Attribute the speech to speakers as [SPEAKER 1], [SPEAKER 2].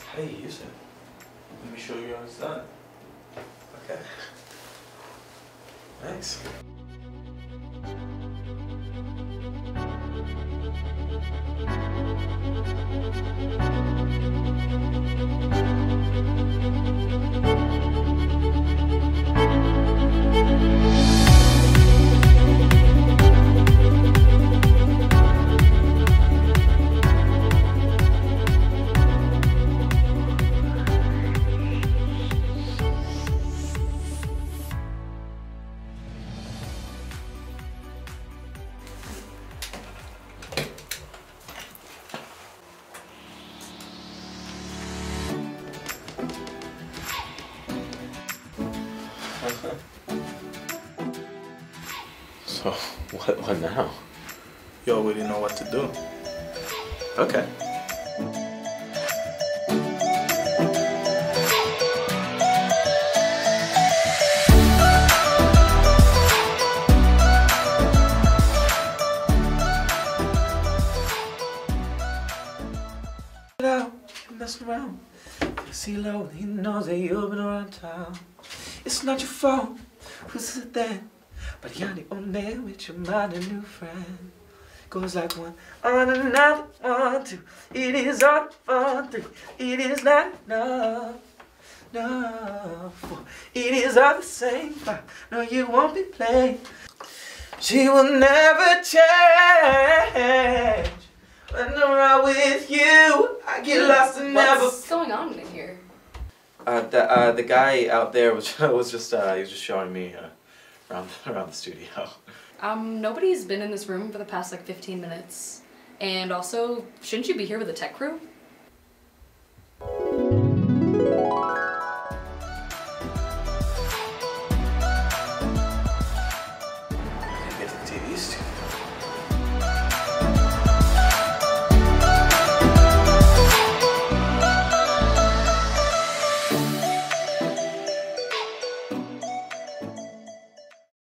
[SPEAKER 1] how do you use it? Let me show you how it's done. Okay. Nice. So, what now?
[SPEAKER 2] You already know what to do.
[SPEAKER 1] Okay. Out, you mess around. You see low, he knows that you've been around town. It's not your fault, who's it then? But you're the old man with your mind a new friend. Goes like one on another, 1, 2. It is on 4, 3. It is not enough, no 4. It is all the same 5. No, you won't be played. She will never change. When I'm out with you, I get lost and never.
[SPEAKER 3] What's going on in here?
[SPEAKER 1] The guy out there was he was just showing me around the studio.
[SPEAKER 3] Nobody's been in this room for the past like 15 minutes. And also, shouldn't you be here with the tech crew?